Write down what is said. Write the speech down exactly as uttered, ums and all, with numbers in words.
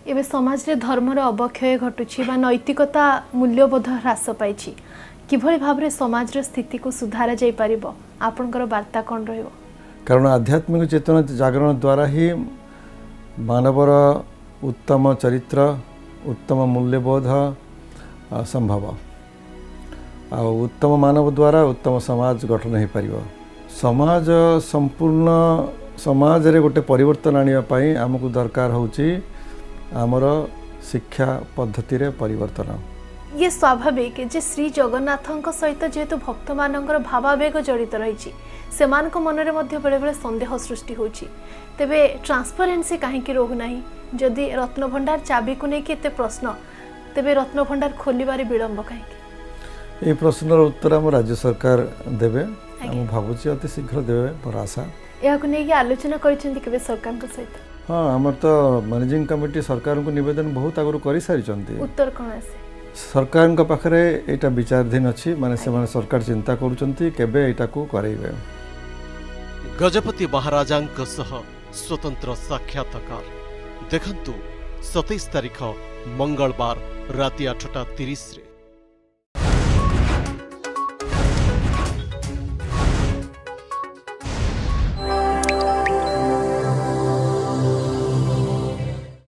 एवं समाज रे धर्मर अवक्षय घटुची बा नैतिकता मूल्यबोध ह्रास पाई किभली भाव रे समाज रे स्थिति को सुधारा जाई परिबो आपनकर वार्ता कोन रहइबो? कारण आध्यात्मिक चेतना जागरण द्वारा ही मानवर उत्तम चरित्र उत्तम मूल्यबोध संभव आ उत्तम मानव द्वारा उत्तम समाज गठन हो पार। समाज संपूर्ण समाज रे गोटे परिवर्तन आनिया पाई आमको दरकार होची आमर शिक्षा पद्धति रे परिवर्तन। ये स्वाभाविक जे श्री जगन्नाथଙ୍କ सहित जेतु भक्त मानकर भावावेग जड़ित रही सेमानक मनरे मध्य बेले बेले संदेह सृष्टि होची तेबे ट्रांसपेरेंसी काहेकि रहु नाही? जदि रत्न भंडार चाबी को लेकिन एते प्रश्न तेबे रत्न भंडार खोलिबारे विलंब काहेकि? ए प्रश्नर उत्तर हम राज्य सरकार देबे हम भाबुची अति शीघ्र देबे पर आशा। या को नेकी आलोचना करिसेंती केबे सरकार को सहित? हां हमर तो मैनेजिंग कमिटी सरकार को निवेदन बहुत आगु करि सारिचंती। उत्तर कोन आसे? सरकार का पाखरे एटा विचारधीन अछि माने से माने सरकार चिंता करूचंती केबे एटा को करैबे। गजपति महाराजांक सह स्वतंत्र साक्षात्कार देखंतु सत्ताईस तारिख मंगलवार राति आठटा तीस रे।